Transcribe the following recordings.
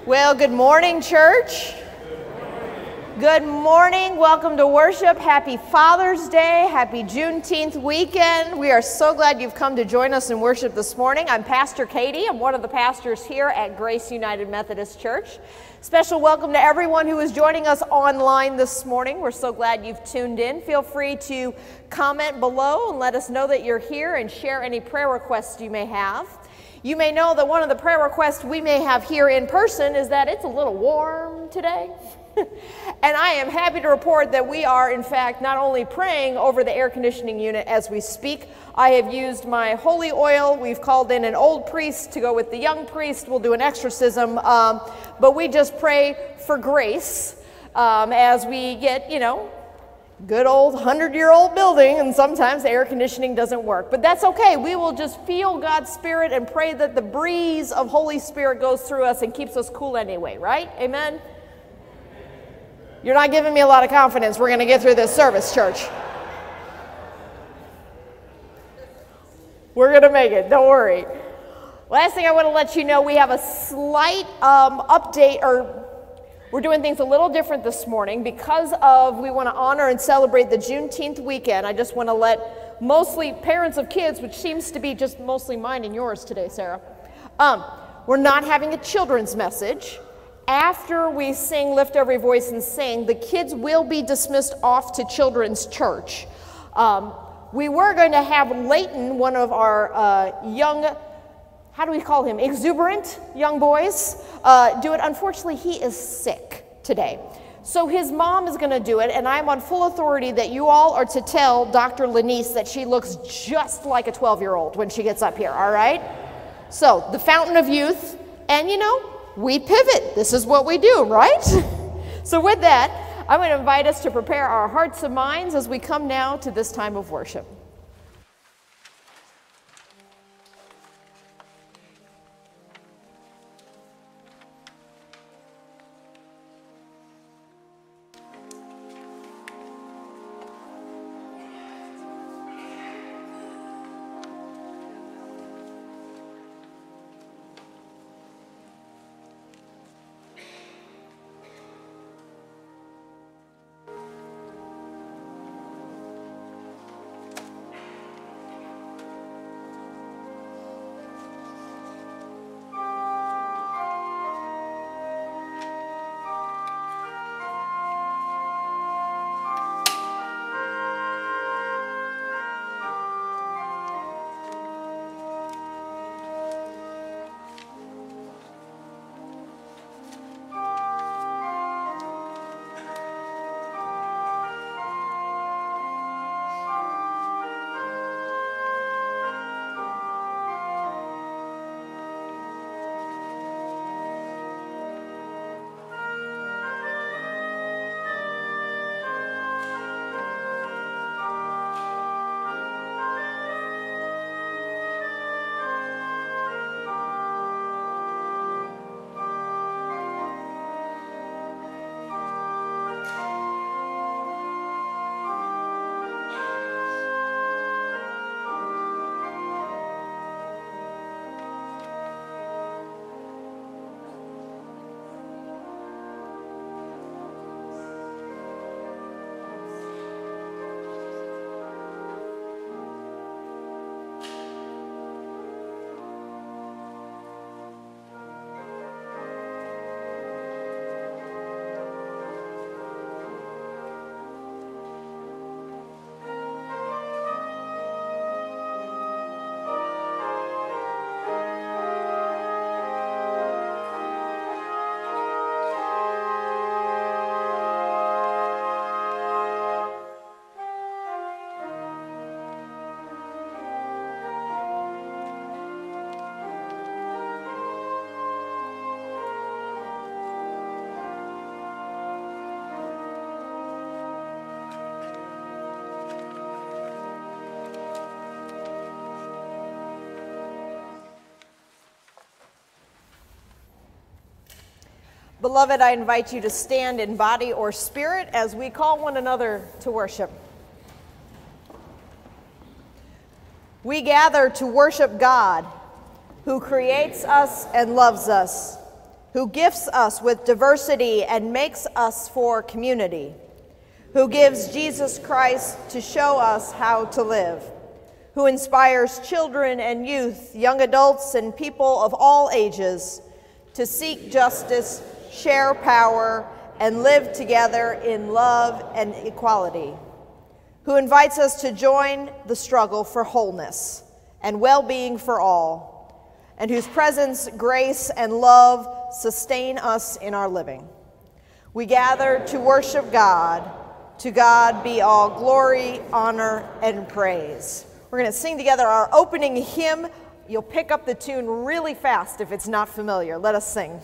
Well, good morning, church. Good morning. Welcome to worship. Happy Father's Day. Happy Juneteenth weekend. We are so glad you've come to join us in worship this morning. I'm Pastor Katie. I'm one of the pastors here at Grace United Methodist Church. Special welcome to everyone who is joining us online this morning. We're so glad you've tuned in. Feel free to comment below and let us know that you're here and share any prayer requests you may have. You may know that one of the prayer requests we may have here in person is that it's a little warm today. And I am happy to report that we are, in fact, not only praying over the air conditioning unit as we speak. I have used my holy oil. We've called in an old priest to go with the young priest. We'll do an exorcism. But we just pray for grace as we get, good old 100-year-old building, and sometimes the air conditioning doesn't work. But that's okay. We will just feel God's Spirit and pray that the breeze of Holy Spirit goes through us and keeps us cool anyway, right? Amen? You're not giving me a lot of confidence. We're going to get through this service, church. We're going to make it. Don't worry. Last thing I want to let you know, we have a slight update, or we're doing things a little different this morning because we want to honor and celebrate the Juneteenth weekend. I just want to let mostly parents of kids, which seems to be just mostly mine and yours today, Sarah. We're not having a children's message. After we sing Lift Every Voice and Sing, the kids will be dismissed off to children's church. We were going to have Leighton, one of our young, how do we call him, exuberant young boys, do it. Unfortunately, he is sick today. So his mom is going to do it, and I'm on full authority that you all are to tell Dr. Lanice that she looks just like a 12-year-old when she gets up here, all right? So, the fountain of youth, and we pivot. This is what we do, right? So with that, I'm going to invite us to prepare our hearts and minds as we come now to this time of worship. Beloved, I invite you to stand in body or spirit as we call one another to worship. We gather to worship God, who creates us and loves us, who gifts us with diversity and makes us for community, who gives Jesus Christ to show us how to live, who inspires children and youth, young adults, and people of all ages to seek justice, share power, and live together in love and equality, who invites us to join the struggle for wholeness and well-being for all, and whose presence, grace, and love sustain us in our living. We gather to worship God. To God be all glory, honor, and praise. We're going to sing together our opening hymn. You'll pick up the tune really fast if it's not familiar. Let us sing.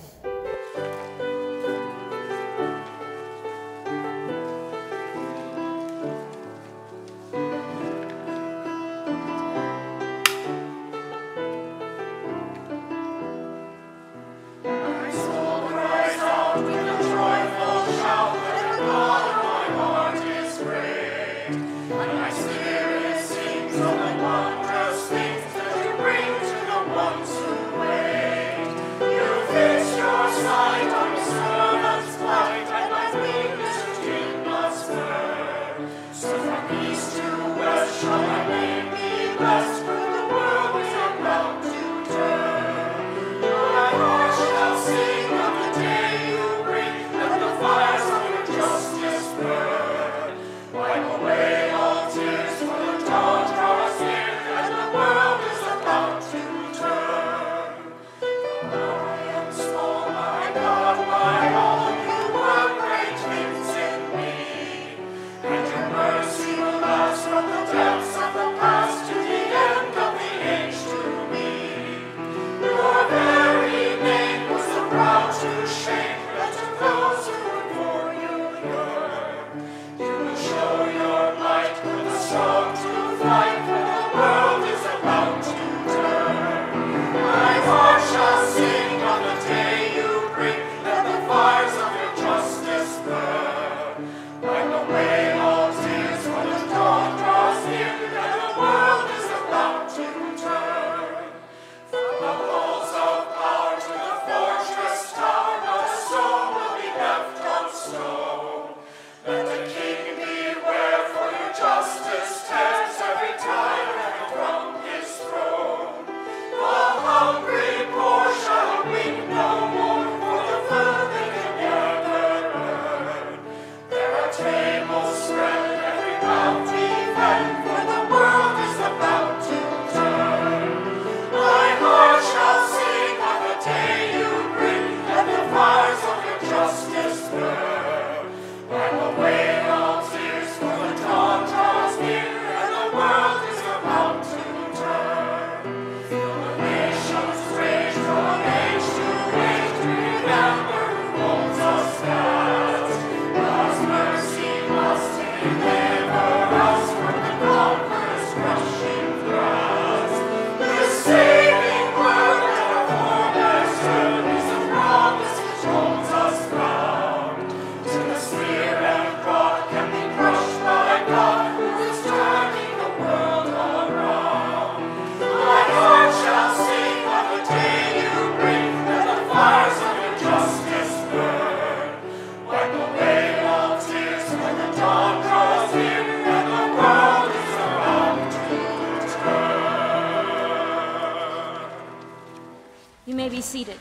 You may be seated.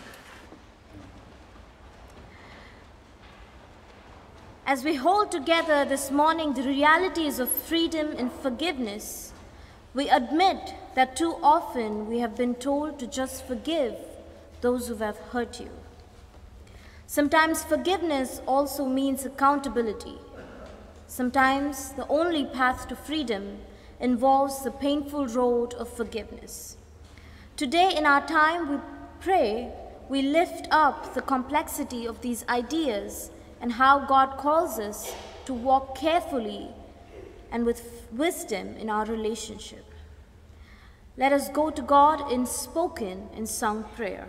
As we hold together this morning the realities of freedom and forgiveness, we admit that too often we have been told to just forgive those who have hurt you. Sometimes forgiveness also means accountability. Sometimes the only path to freedom involves the painful road of forgiveness. Today in our time we pray, we lift up the complexity of these ideas and how God calls us to walk carefully and with wisdom in our relationship. Let us go to God in spoken and sung prayer.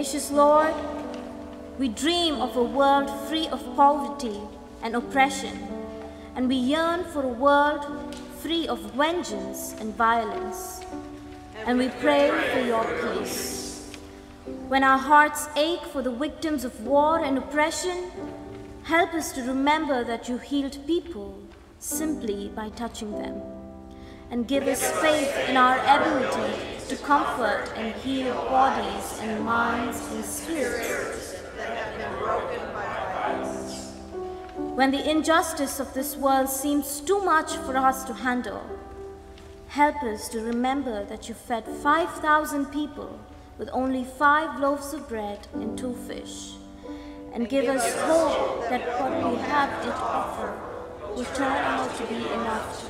Gracious Lord, we dream of a world free of poverty and oppression, and we yearn for a world free of vengeance and violence. And we pray for your peace. When our hearts ache for the victims of war and oppression, help us to remember that you healed people simply by touching them. And give us faith in our ability to comfort and heal bodies and minds and spirits that have been broken by violence. When the injustice of this world seems too much for us to handle, help us to remember that you fed 5,000 people with only 5 loaves of bread and 2 fish. And give us hope that what we have to offer will turn out to be enough.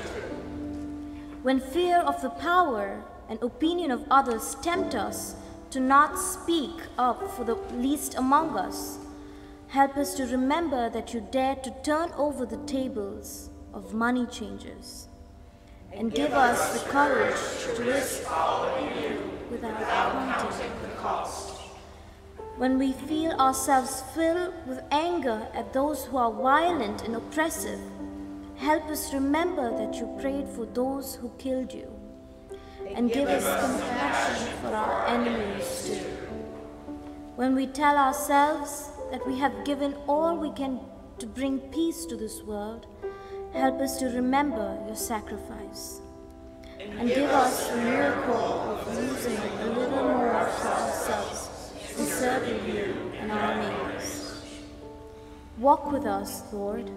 When fear of the power and opinion of others tempt us to not speak up for the least among us, help us to remember that you dared to turn over the tables of money changers. And give us the courage to risk following you without counting the cost. When we feel ourselves filled with anger at those who are violent and oppressive, help us remember that you prayed for those who killed you. And give us compassion for our enemies too. When we tell ourselves that we have given all we can to bring peace to this world, help us to remember your sacrifice. And give us the miracle of using a little more for ourselves in serving you and our neighbors. Walk with us, Lord.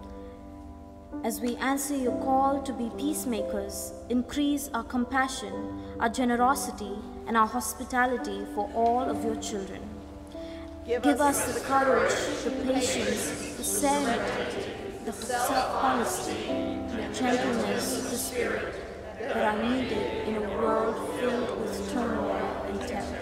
As we answer your call to be peacemakers, increase our compassion, our generosity, and our hospitality for all of your children. Give us the courage, the patience, the serenity, the self-honesty, and the gentleness of the spirit that are needed in a world filled with turmoil and terror.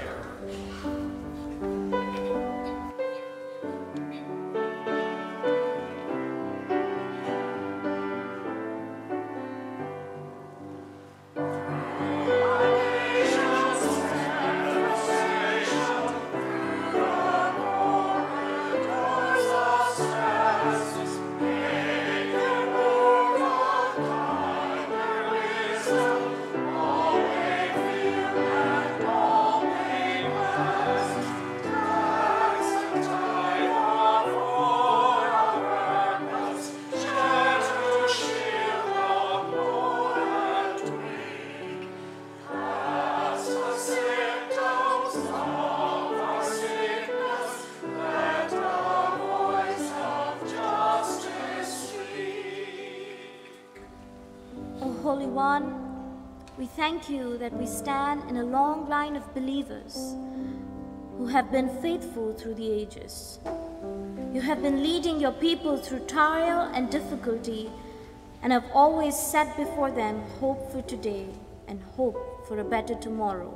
Holy One, we thank you that we stand in a long line of believers who have been faithful through the ages. You have been leading your people through trial and difficulty and have always set before them hope for today and hope for a better tomorrow.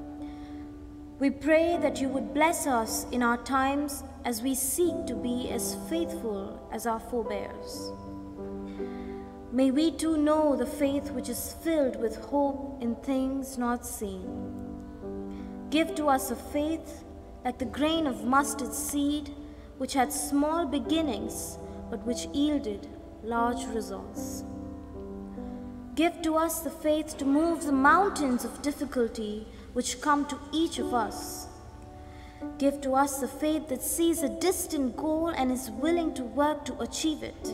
We pray that you would bless us in our times as we seek to be as faithful as our forebears. May we too know the faith which is filled with hope in things not seen. Give to us a faith like the grain of mustard seed, which had small beginnings, but which yielded large results. Give to us the faith to move the mountains of difficulty which come to each of us. Give to us the faith that sees a distant goal and is willing to work to achieve it.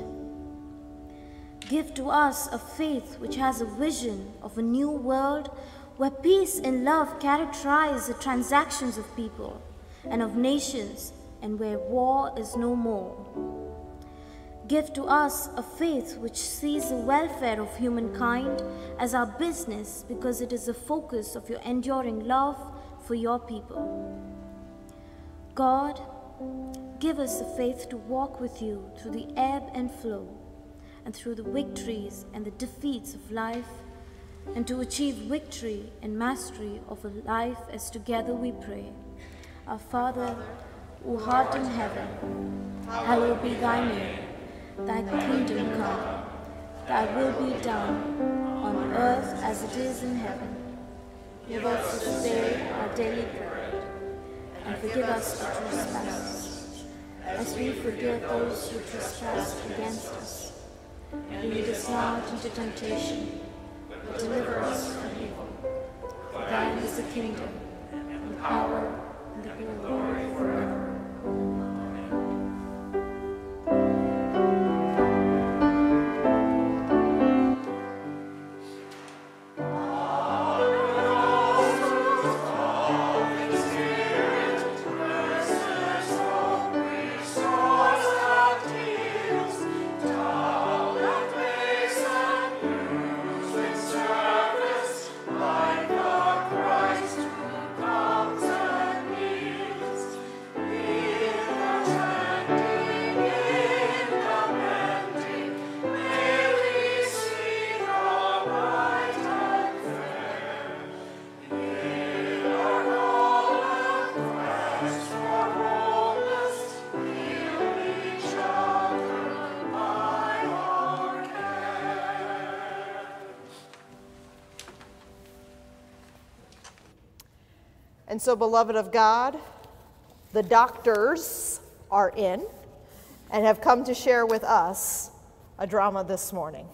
Give to us a faith which has a vision of a new world where peace and love characterize the transactions of people and of nations, and where war is no more. Give to us a faith which sees the welfare of humankind as our business, because it is the focus of your enduring love for your people. God, give us the faith to walk with you through the ebb and flow, and through the victories and the defeats of life, and to achieve victory and mastery of a life as together we pray. Our Father, who art in heaven, hallowed be thy name. Thy kingdom come, thy will be done, on earth as it is in heaven. Give us this day our daily bread, and forgive us our trespasses, as we forgive those who trespass against us. And lead us not into temptation, but deliver us from evil. For thine is the kingdom, and the power, and the glory forever. And so, beloved of God, the doctors are in and have come to share with us a drama this morning.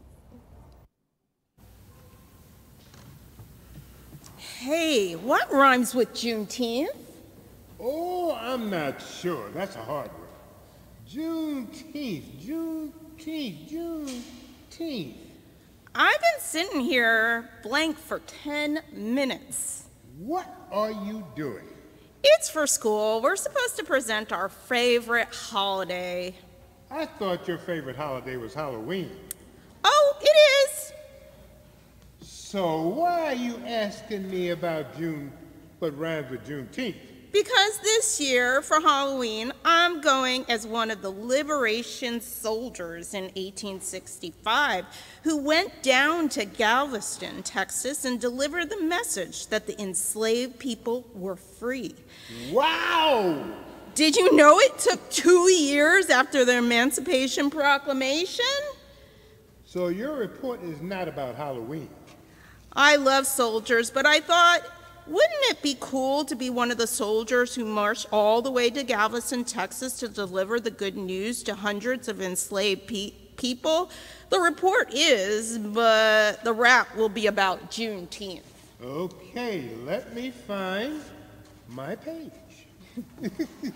Hey, what rhymes with Juneteenth? Oh, I'm not sure. That's a hard one. Juneteenth, Juneteenth, Juneteenth. I've been sitting here blank for 10 minutes. What are you doing? It's for school. We're supposed to present our favorite holiday. I thought your favorite holiday was Halloween. Oh, it is. So why are you asking me about June, what rhymes with Juneteenth? Because this year, for Halloween, I'm going as one of the liberation soldiers in 1865 who went down to Galveston, Texas, and delivered the message that the enslaved people were free. Wow! Did you know it took 2 years after the Emancipation Proclamation? So your report is not about Halloween. I love soldiers, but I thought, wouldn't it be cool to be one of the soldiers who marched all the way to Galveston, Texas to deliver the good news to hundreds of enslaved people? The report is, but the rap will be about Juneteenth. Okay, let me find my page. We're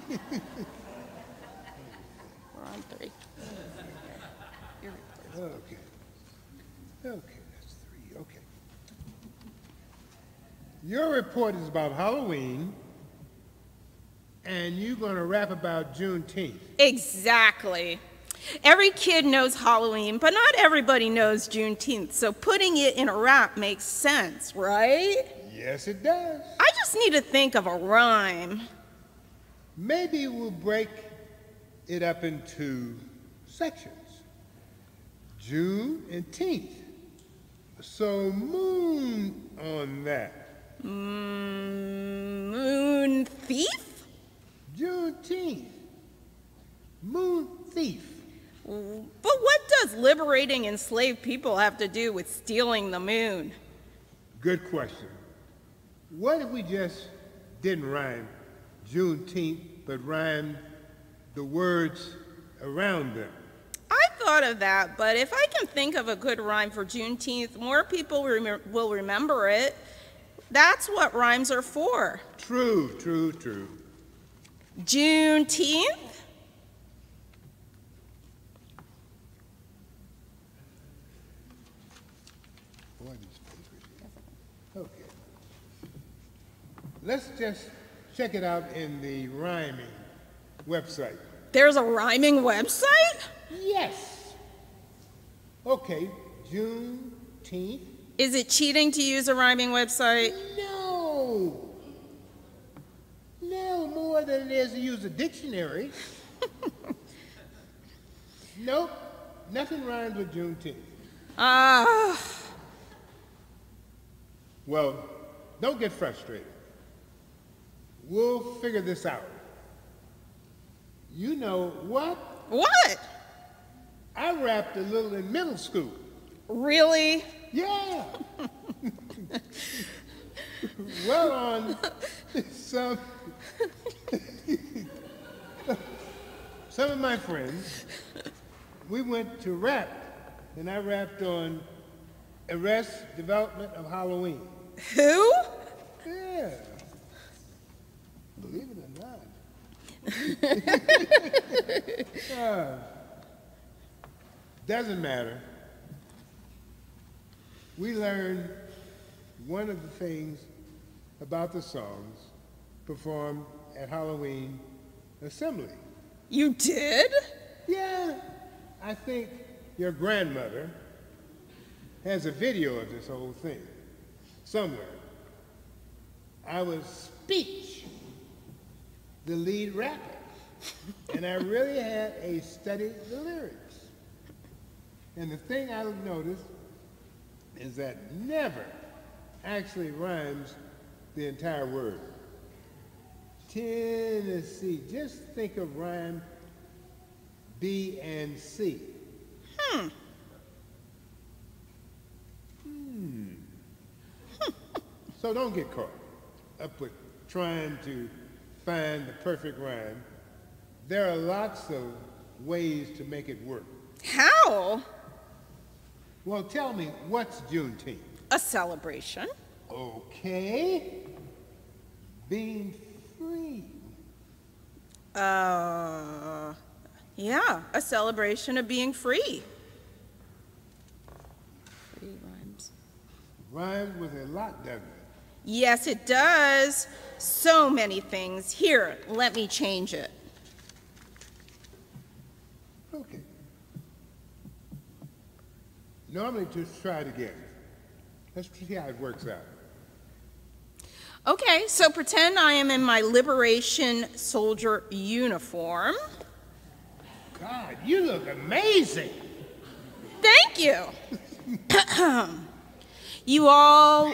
on 3. Okay. Okay, that's 3. Okay. Your report is about Halloween, and you're going to rap about Juneteenth. Exactly. Every kid knows Halloween, but not everybody knows Juneteenth, so putting it in a rap makes sense, right? Yes, it does. I just need to think of a rhyme. Maybe we'll break it up into sections. June and Teenth. So moon on that. Moon thief? Juneteenth. Moon thief. But what does liberating enslaved people have to do with stealing the moon? Good question. What if we just didn't rhyme Juneteenth, but rhymed the words around them? I thought of that, but if I can think of a good rhyme for Juneteenth, more people will remember it. That's what rhymes are for. True, true, true. Juneteenth? Boy, these papers here. Okay. Let's just check it out in the rhyming website. There's a rhyming website? Yes. Okay, Juneteenth. Is it cheating to use a rhyming website? No. No, more than it is to use a dictionary. Nope, nothing rhymes with Juneteenth. Well, don't get frustrated. We'll figure this out. You know what? What? I rapped a little in middle school. Really? Yeah. Well, on some of my friends, we went to rap, and I rapped on Arrest Development of Halloween. Who? Yeah. Believe it or not. Doesn't matter. We learned one of the things about the songs performed at Halloween Assembly. You did? Yeah. I think your grandmother has a video of this whole thing somewhere. I was Speech, the lead rapper, and I really had a study the lyrics. And the thing I noticed is that never actually rhymes the entire word. Tennessee, just think of rhyme B and C. So don't get caught up with trying to find the perfect rhyme. There are lots of ways to make it work. How? Well, tell me, what's Juneteenth? A celebration. Okay. Being free. Yeah, a celebration of being free. Free rhymes. Rhymes with a lot, doesn't it? Yes, it does. So many things. Here, let me change it. Okay. Normally, just try it again. Let's see how it works out. Okay, so pretend I am in my Liberation Soldier uniform. God, you look amazing. Thank you. You all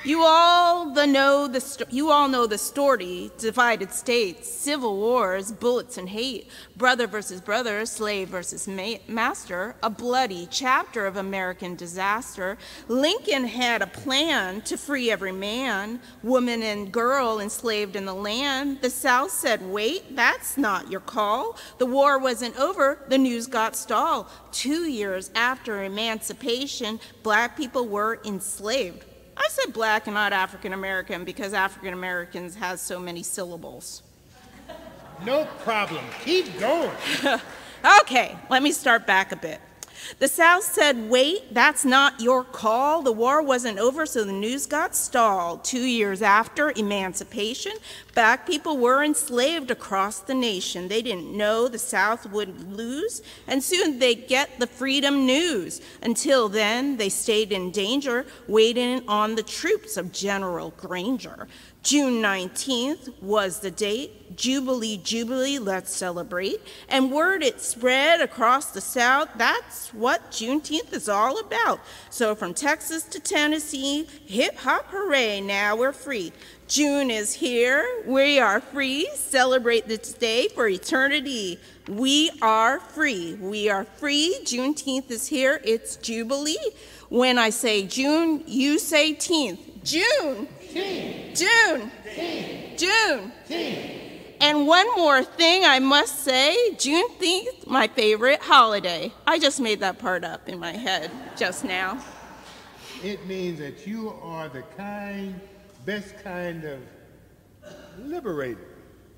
know the story: divided states, civil wars, bullets and hate, brother versus brother, slave versus master, a bloody chapter of American disaster. Lincoln had a plan to free every man, woman and girl enslaved in the land. The South said, "Wait, that's not your call." The war wasn't over, the news got stalled. 2 years after emancipation, black people were enslaved. I said black and not African American because African Americans has so many syllables. No problem. Keep going. Okay, let me start back a bit. The South said, "Wait, that's not your call." The war wasn't over, so the news got stalled. 2 years after emancipation, black people were enslaved across the nation. They didn't know the South would lose, and soon they'd get the freedom news. Until then, they stayed in danger, waiting on the troops of General Granger. June 19th was the date. Jubilee, Jubilee, let's celebrate. And word it spread across the South, that's what Juneteenth is all about. So from Texas to Tennessee, hip hop hooray, now we're free. June is here, we are free, celebrate this day for eternity. We are free, we are free, Juneteenth is here, it's Jubilee. When I say June, you say teenth. June! Teen. June! Teen. June! Teen. And one more thing I must say, Juneteenth, my favorite holiday. I just made that part up in my head just now. It means that you are the best kind of liberator,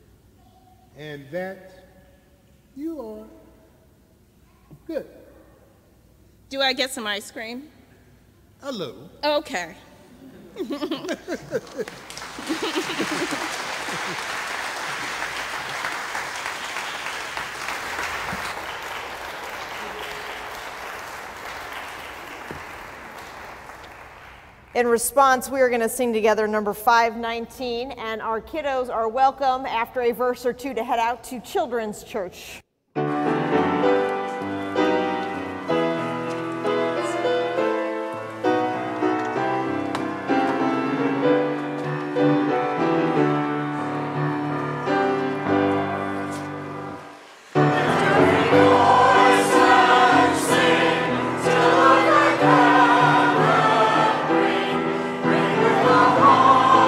and that you are good. Do I get some ice cream? A little. Okay. In response, we are going to sing together number 519, and our kiddos are welcome after a verse or two to head out to Children's Church. Oh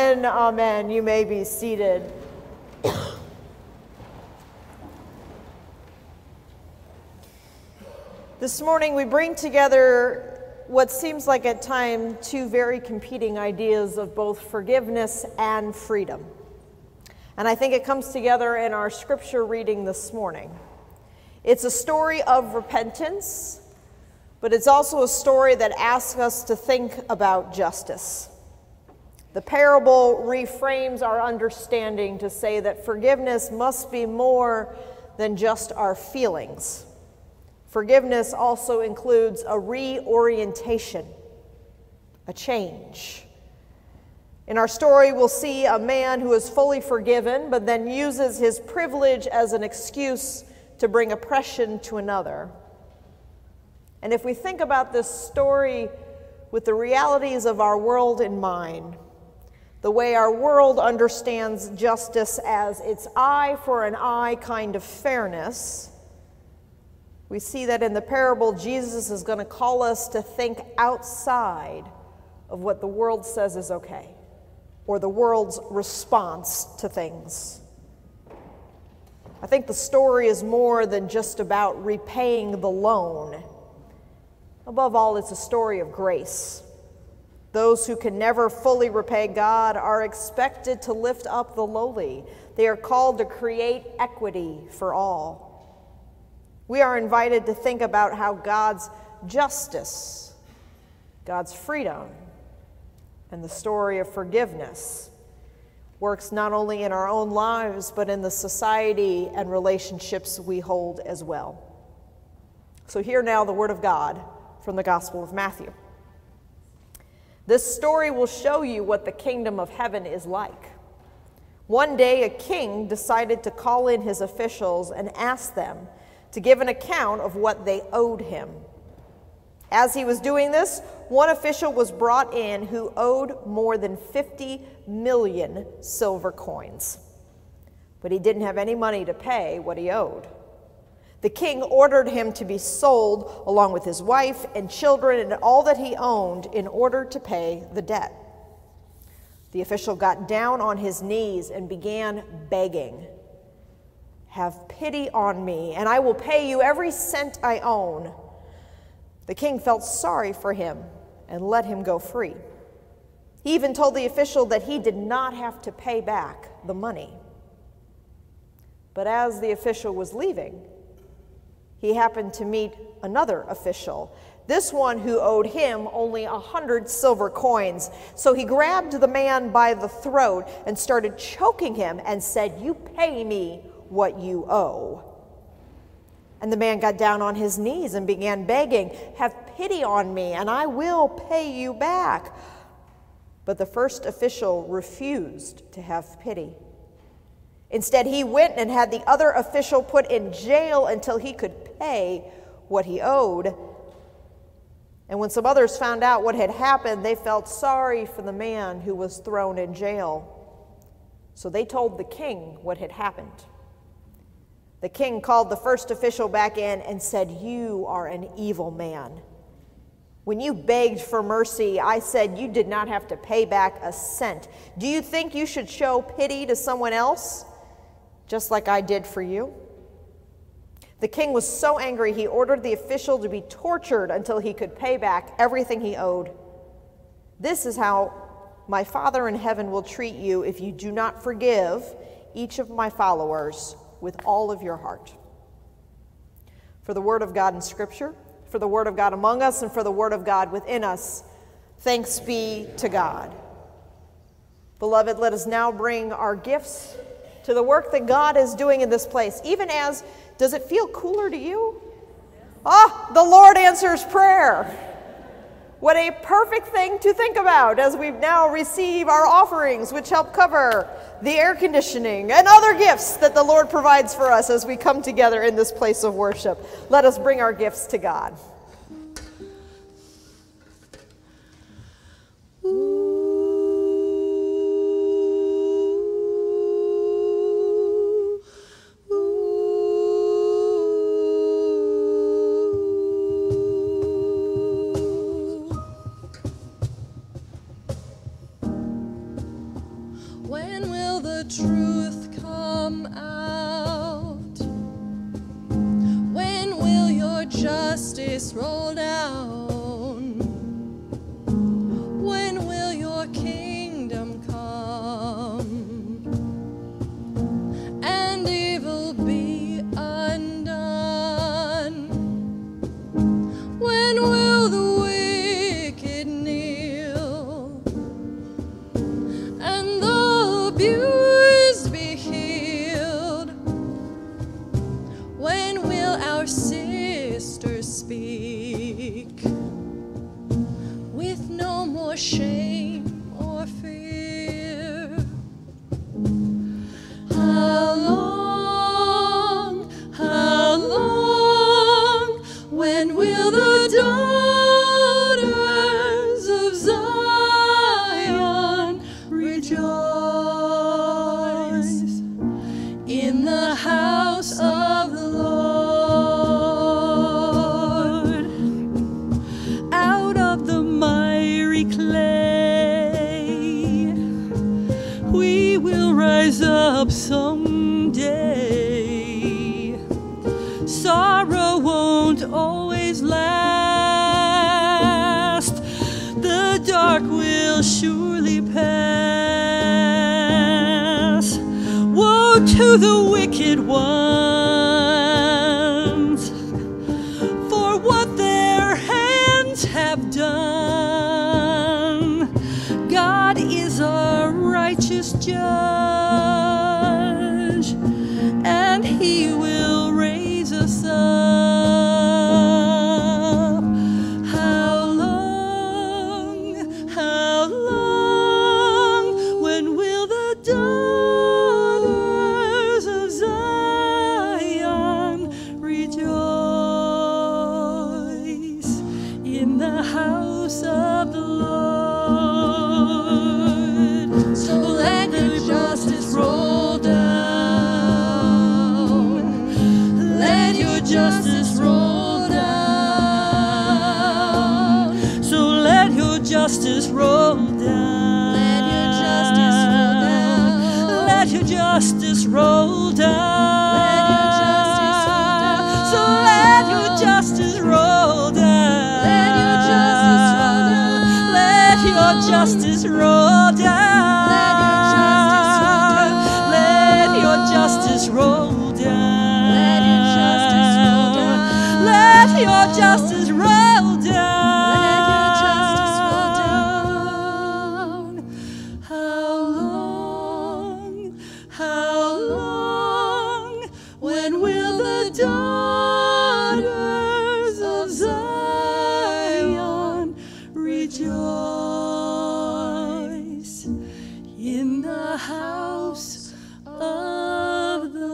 Amen, amen. You may be seated. This morning we bring together what seems like at times two very competing ideas of both forgiveness and freedom. And I think it comes together in our scripture reading this morning. It's a story of repentance, but it's also a story that asks us to think about justice. The parable reframes our understanding to say that forgiveness must be more than just our feelings. Forgiveness also includes a reorientation, a change. In our story, we'll see a man who is fully forgiven, but then uses his privilege as an excuse to bring oppression to another. And if we think about this story with the realities of our world in mind, the way our world understands justice as its eye for an eye kind of fairness, we see that in the parable, Jesus is going to call us to think outside of what the world says is okay, or the world's response to things. I think the story is more than just about repaying the loan. Above all, it's a story of grace. Those who can never fully repay God are expected to lift up the lowly. They are called to create equity for all. We are invited to think about how God's justice, God's freedom, and the story of forgiveness works not only in our own lives, but in the society and relationships we hold as well. So hear now the word of God from the Gospel of Matthew. This story will show you what the kingdom of heaven is like. One day, a king decided to call in his officials and ask them to give an account of what they owed him. As he was doing this, one official was brought in who owed more than 50 million silver coins. But he didn't have any money to pay what he owed. The king ordered him to be sold along with his wife and children and all that he owned in order to pay the debt. The official got down on his knees and began begging, "Have pity on me, and I will pay you every cent I own." The king felt sorry for him and let him go free. He even told the official that he did not have to pay back the money. But as the official was leaving, he happened to meet another official, this one who owed him only 100 silver coins. So he grabbed the man by the throat and started choking him and said, "You pay me what you owe." And the man got down on his knees and began begging, "Have pity on me, and I will pay you back." But the first official refused to have pity. Instead, he went and had the other official put in jail until he could pay what he owed. And when some others found out what had happened, they felt sorry for the man who was thrown in jail. So they told the king what had happened. The king called the first official back in and said, "You are an evil man. When you begged for mercy, I said you did not have to pay back a cent. Do you think you should show pity to someone else, just like I did for you?" The king was so angry, he ordered the official to be tortured until he could pay back everything he owed. "This is how my Father in heaven will treat you if you do not forgive each of my followers with all of your heart." For the word of God in Scripture, for the word of God among us, and for the word of God within us, thanks be to God. Beloved, let us now bring our gifts to the work that God is doing in this place. Even as, does it feel cooler to you? The Lord answers prayer. What a perfect thing to think about as we now receive our offerings, which help cover the air conditioning and other gifts that the Lord provides for us as we come together in this place of worship. Let us bring our gifts to God. the truth come out? When will your justice roll down? When will your kingdom come and evil be undone? When will the wicked kneel and the abused be healed? When will our sisters speak with no more shame or fear? How long, when will the daughters of Zion rejoice in the house of the Lord? Out of the miry clay, we will rise up someday. Sorrow won't always last. The dark will surely pass. Woe to the wicked ones for what their hands have done. God is a righteous judge, and he will raise us up. How long, when will the daughters of Zion rejoice in the house of the Lord? So let your justice roll down. Let your justice roll down. So let your justice roll down. Let your justice roll down. Let your justice roll down. So let your justice roll down. Let your justice roll down. Let your justice roll down. Let your justice roll down. Let your justice roll down. Let your justice roll down. How long, when will the daughters of Zion rejoice in the house of the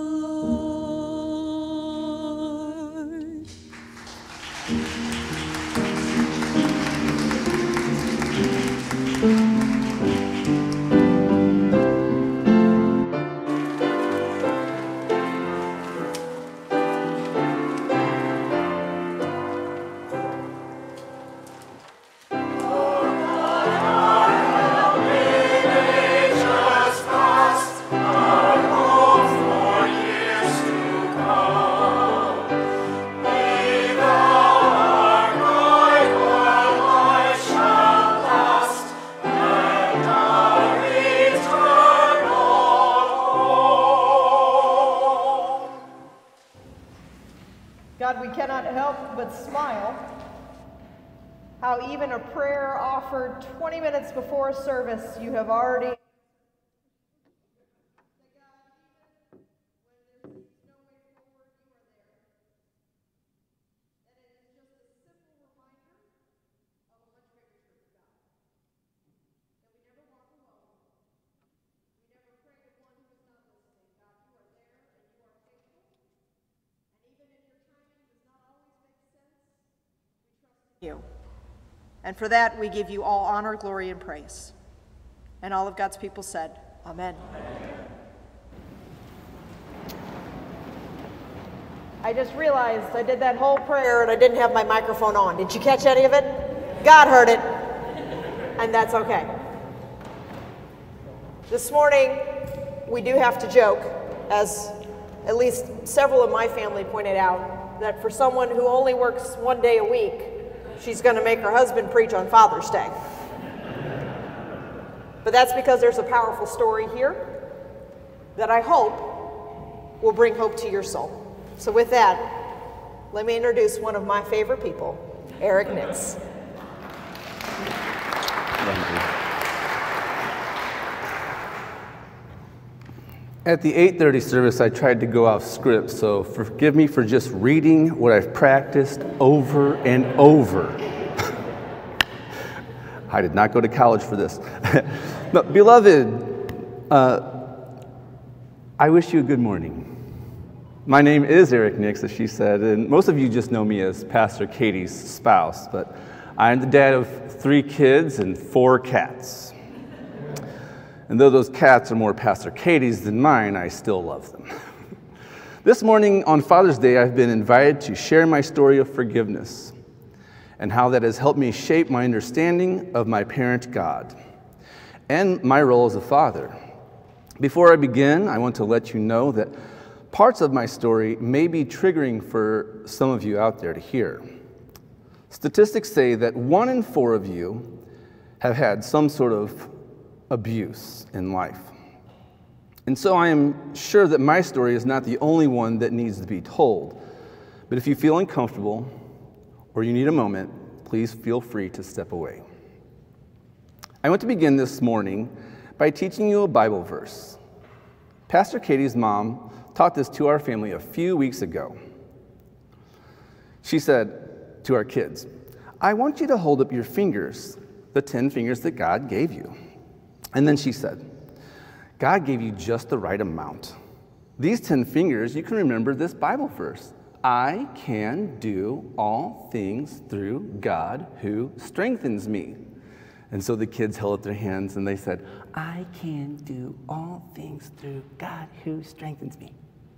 Lord? God, we cannot help but smile how even a prayer offered 20 minutes before service you have already you. And for that, we give you all honor, glory, and praise. And all of God's people said, Amen. I just realized I did that whole prayer and I didn't have my microphone on. Did you catch any of it? God heard it, and that's okay. This morning, we do have to joke, as at least several of my family pointed out, that for someone who only works one day a week, she's going to make her husband preach on Father's Day. But that's because there's a powerful story here that I hope will bring hope to your soul. So with that, let me introduce one of my favorite people, Eric Nix. At the 8:30 service, I tried to go off script, so forgive me for just reading what I've practiced over and over. I did not go to college for this. But beloved, I wish you a good morning. My name is Eric Nix, as she said, and most of you just know me as Pastor Katie's spouse, but I'm the dad of 3 kids and 4 cats. And though those cats are more Pastor Katie's than mine, I still love them. This morning on Father's Day, I've been invited to share my story of forgiveness and how that has helped me shape my understanding of my parent God and my role as a father. Before I begin, I want to let you know that parts of my story may be triggering for some of you out there to hear. Statistics say that 1 in 4 of you have had some sort of abuse in life. And so I am sure that my story is not the only one that needs to be told. But if you feel uncomfortable or you need a moment, please feel free to step away. I want to begin this morning by teaching you a Bible verse. Pastor Katie's mom taught this to our family a few weeks ago. She said to our kids, "I want you to hold up your fingers, the 10 fingers that God gave you." And then she said, "God gave you just the right amount. These 10 fingers, you can remember this Bible verse. I can do all things through God who strengthens me." And so the kids held up their hands and they said, "I can do all things through God who strengthens me."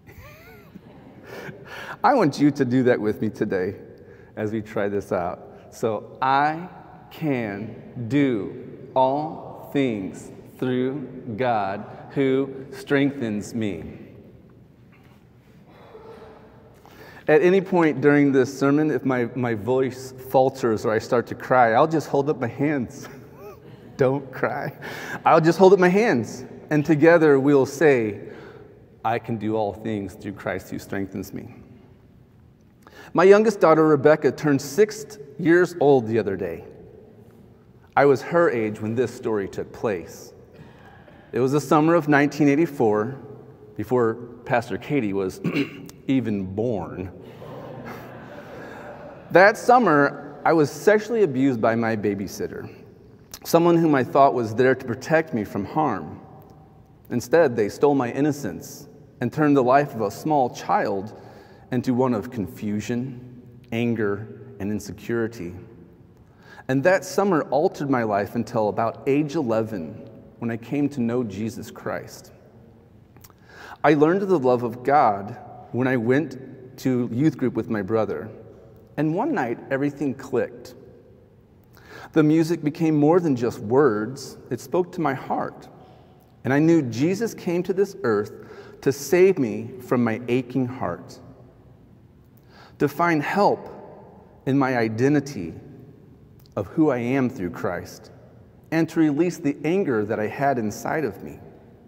I want you to do that with me today as we try this out. So I can do all things through God who strengthens me. At any point during this sermon, if my voice falters or I start to cry, I'll just hold up my hands. Don't cry. I'll just hold up my hands, and together we'll say, I can do all things through Christ who strengthens me. My youngest daughter, Rebecca, turned 6 years old the other day. I was her age when this story took place. It was the summer of 1984, before Pastor Katie was even born. That summer, I was sexually abused by my babysitter, someone whom I thought was there to protect me from harm. Instead, they stole my innocence and turned the life of a small child into one of confusion, anger, and insecurity. And that summer altered my life until about age 11, when I came to know Jesus Christ. I learned of the love of God when I went to youth group with my brother. And one night, everything clicked. The music became more than just words. It spoke to my heart. And I knew Jesus came to this earth to save me from my aching heart, to find help in my identity of who I am through Christ, and to release the anger that I had inside of me.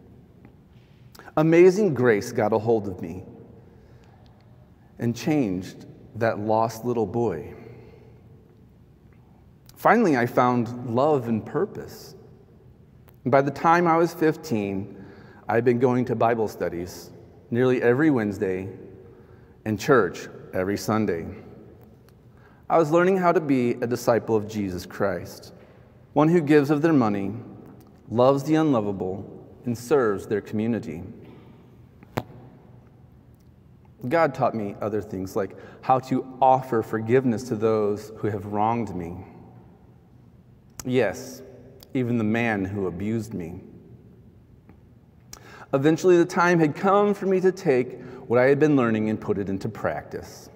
Amazing grace got a hold of me and changed that lost little boy. Finally, I found love and purpose. And by the time I was 15, I'd been going to Bible studies nearly every Wednesday and church every Sunday. I was learning how to be a disciple of Jesus Christ, one who gives of their money, loves the unlovable, and serves their community. God taught me other things, like how to offer forgiveness to those who have wronged me. Yes, even the man who abused me. Eventually, the time had come for me to take what I had been learning and put it into practice.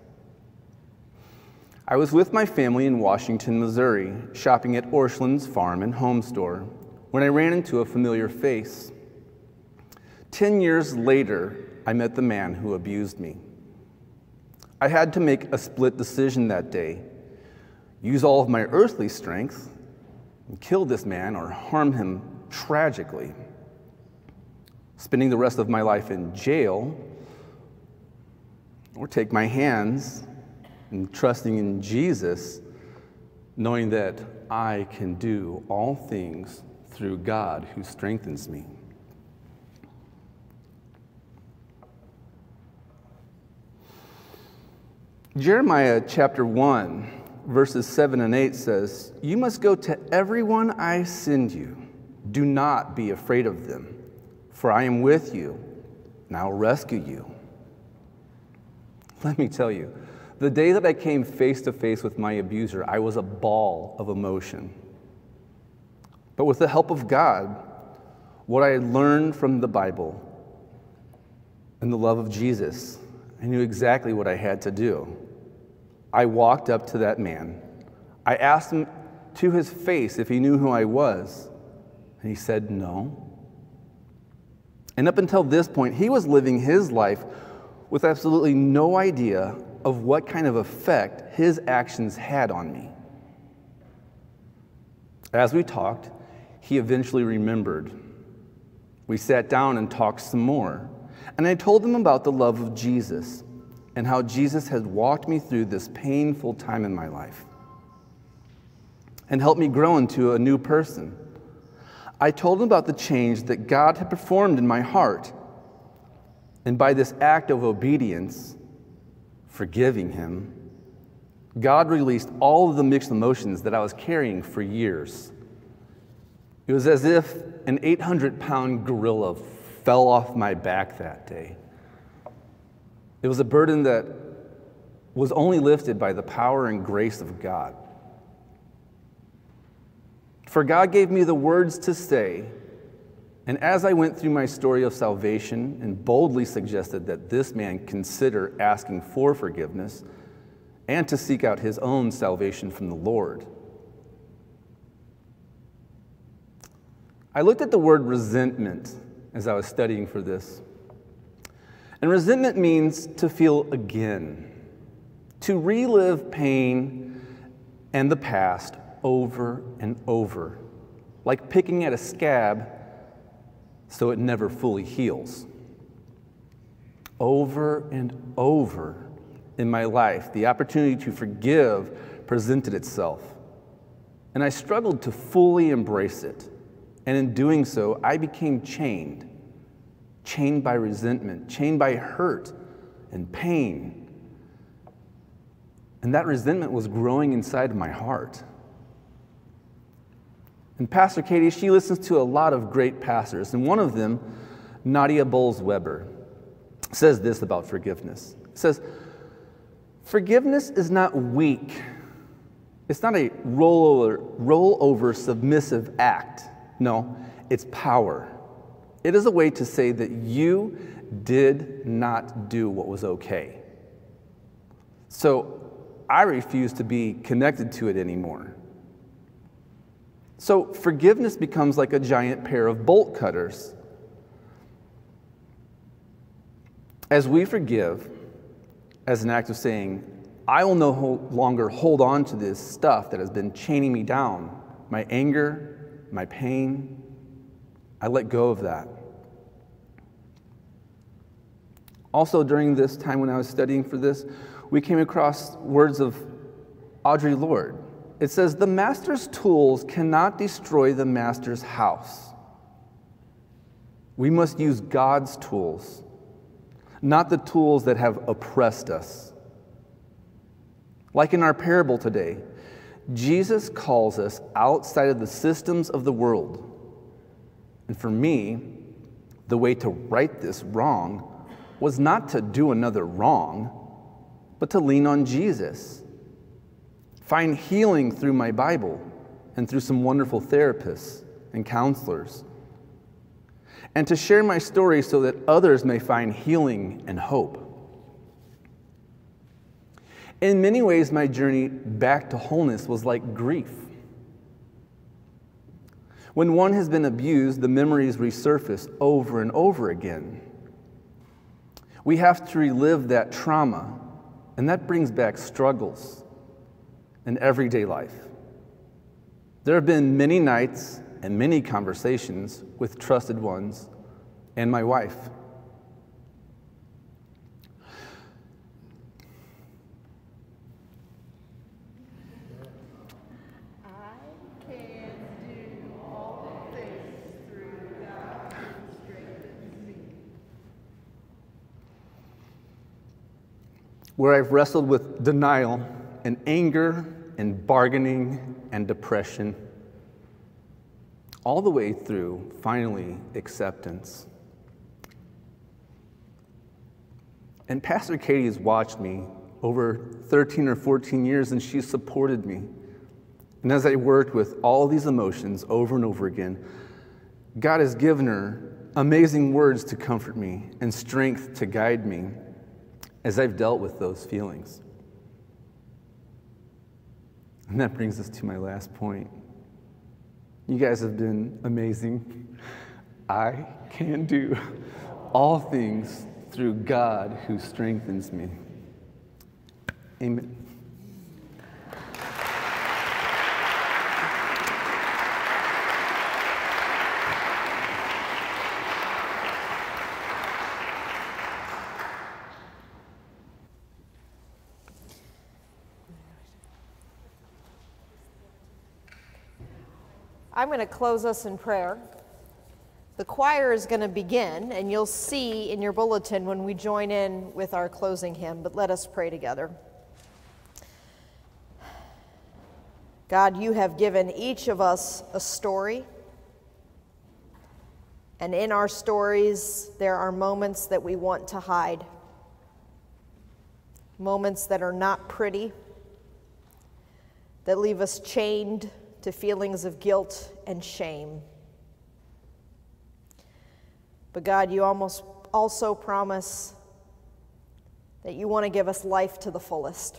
I was with my family in Washington, Missouri, shopping at Orscheln's Farm and Home Store, when I ran into a familiar face. 10 years later, I met the man who abused me. I had to make a split decision that day: use all of my earthly strength and kill this man or harm him tragically, spending the rest of my life in jail, or take my hands and trusting in Jesus, knowing that I can do all things through God who strengthens me. Jeremiah chapter 1, verses 7 and 8 says, "You must go to everyone I send you. Do not be afraid of them, for I am with you, and I will rescue you." Let me tell you, the day that I came face to face with my abuser, I was a ball of emotion. But with the help of God, what I had learned from the Bible and the love of Jesus, I knew exactly what I had to do. I walked up to that man. I asked him to his face if he knew who I was, and he said no. And up until this point, he was living his life with absolutely no idea of what kind of effect his actions had on me. As we talked, he eventually remembered. We sat down and talked some more, and I told him about the love of Jesus and how Jesus had walked me through this painful time in my life and helped me grow into a new person. I told him about the change that God had performed in my heart, and by this act of obedience, forgiving him, God released all of the mixed emotions that I was carrying for years. It was as if an 800-pound gorilla fell off my back that day. It was a burden that was only lifted by the power and grace of God. For God gave me the words to say, and as I went through my story of salvation and boldly suggested that this man consider asking for forgiveness and to seek out his own salvation from the Lord, I looked at the word resentment as I was studying for this. And resentment means to feel again, to relive pain and the past over and over, like picking at a scab so it never fully heals. Over and over in my life, the opportunity to forgive presented itself, and I struggled to fully embrace it. And in doing so, I became chained by resentment, chained by hurt and pain. And that resentment was growing inside of my heart. And Pastor Katie, she listens to a lot of great pastors, and one of them, Nadia Bolz-Weber, says this about forgiveness. It says, "Forgiveness is not weak. It's not a rollover submissive act. No, it's power. It is a way to say that you did not do what was okay. So I refuse to be connected to it anymore." So forgiveness becomes like a giant pair of bolt cutters. As we forgive, as an act of saying, I will no longer hold on to this stuff that has been chaining me down, my anger, my pain, I let go of that. Also, during this time when I was studying for this, we came across words of Audre Lorde. It says, "The master's tools cannot destroy the master's house." We must use God's tools, not the tools that have oppressed us. Like in our parable today, Jesus calls us outside of the systems of the world. And for me, the way to right this wrong was not to do another wrong, but to lean on Jesus. Find healing through my Bible and through some wonderful therapists and counselors. And to share my story so that others may find healing and hope. In many ways, my journey back to wholeness was like grief. When one has been abused, the memories resurface over and over again. We have to relive that trauma, and that brings back struggles in everyday life. There have been many nights and many conversations with trusted ones and my wife. Where I've wrestled with denial and anger and bargaining and depression, all the way through, finally, acceptance. And Pastor Katie has watched me over 13 or 14 years, and she's supported me. And as I worked with all these emotions over and over again, God has given her amazing words to comfort me and strength to guide me as I've dealt with those feelings. And that brings us to my last point. You guys have been amazing. I can do all things through God who strengthens me. Amen. I'm going to close us in prayer. The choir is going to begin, and you'll see in your bulletin when we join in with our closing hymn, but let us pray together. God, you have given each of us a story, and in our stories, there are moments that we want to hide, moments that are not pretty, that leave us chained to feelings of guilt and shame. But God, you also promise that you want to give us life to the fullest.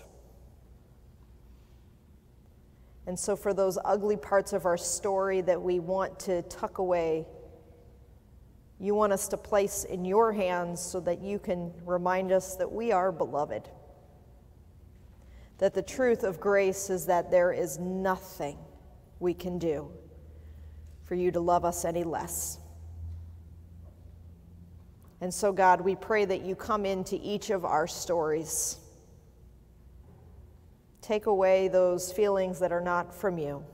And so for those ugly parts of our story that we want to tuck away, you want us to place in your hands so that you can remind us that we are beloved. That the truth of grace is that there is nothing we can do for you to love us any less. And so, God, we pray that you come into each of our stories. Take away those feelings that are not from you.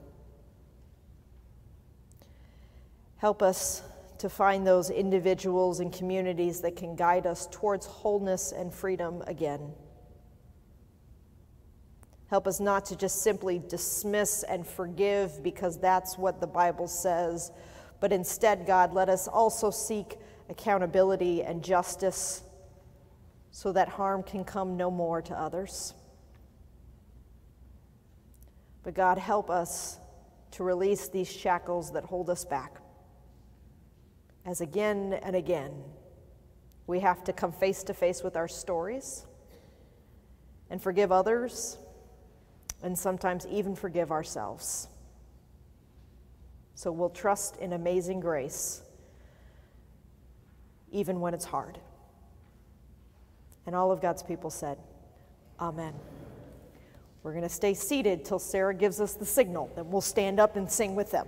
Help us to find those individuals and communities that can guide us towards wholeness and freedom again. Help us not to just simply dismiss and forgive because that's what the Bible says, but instead, God, let us also seek accountability and justice so that harm can come no more to others. But God, help us to release these shackles that hold us back. As again and again, we have to come face to face with our stories and forgive others, and sometimes even forgive ourselves. So we'll trust in amazing grace, even when it's hard. And all of God's people said, Amen. We're going to stay seated till Sarah gives us the signal, then we'll stand up and sing with them.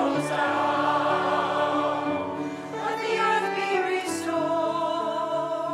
Let the earth be restored.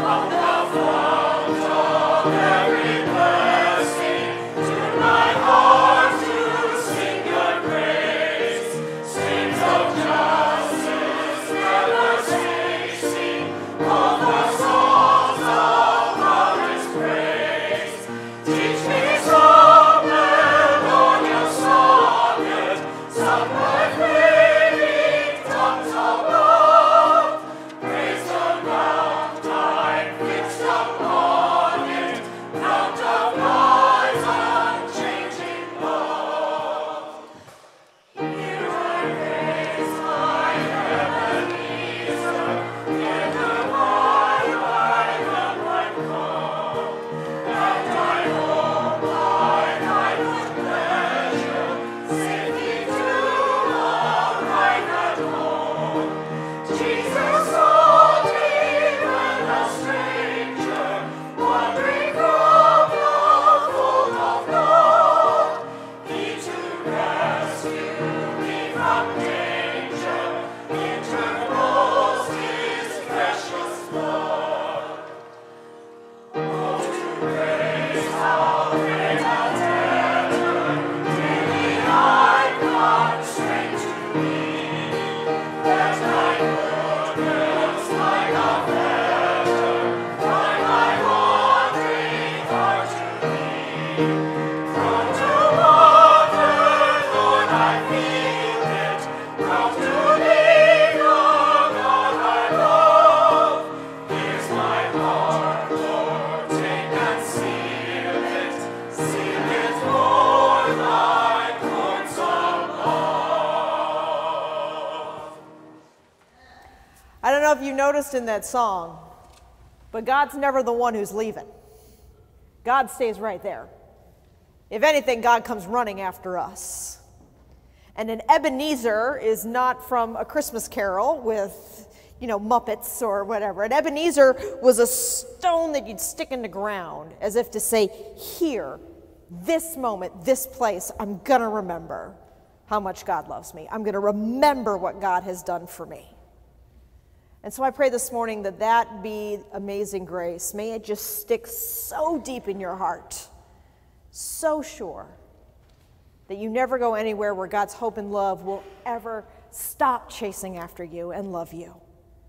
I don't know if you noticed in that song, but God's never the one who's leaving. God stays right there. If anything, God comes running after us. And an Ebenezer is not from a Christmas carol with, Muppets or whatever. An Ebenezer was a stone that you'd stick in the ground as if to say, here, this moment, this place, I'm going to remember how much God loves me. I'm going to remember what God has done for me. And so I pray this morning that that be amazing grace. May it just stick so deep in your heart, so sure that you never go anywhere where God's hope and love will ever stop chasing after you and love you.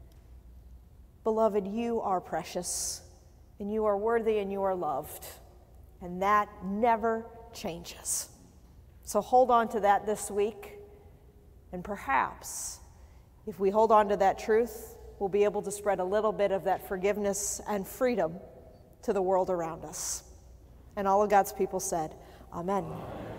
Beloved, you are precious, and you are worthy, and you are loved, and that never changes. So hold on to that this week, and perhaps if we hold on to that truth, we'll be able to spread a little bit of that forgiveness and freedom to the world around us. And all of God's people said, Amen.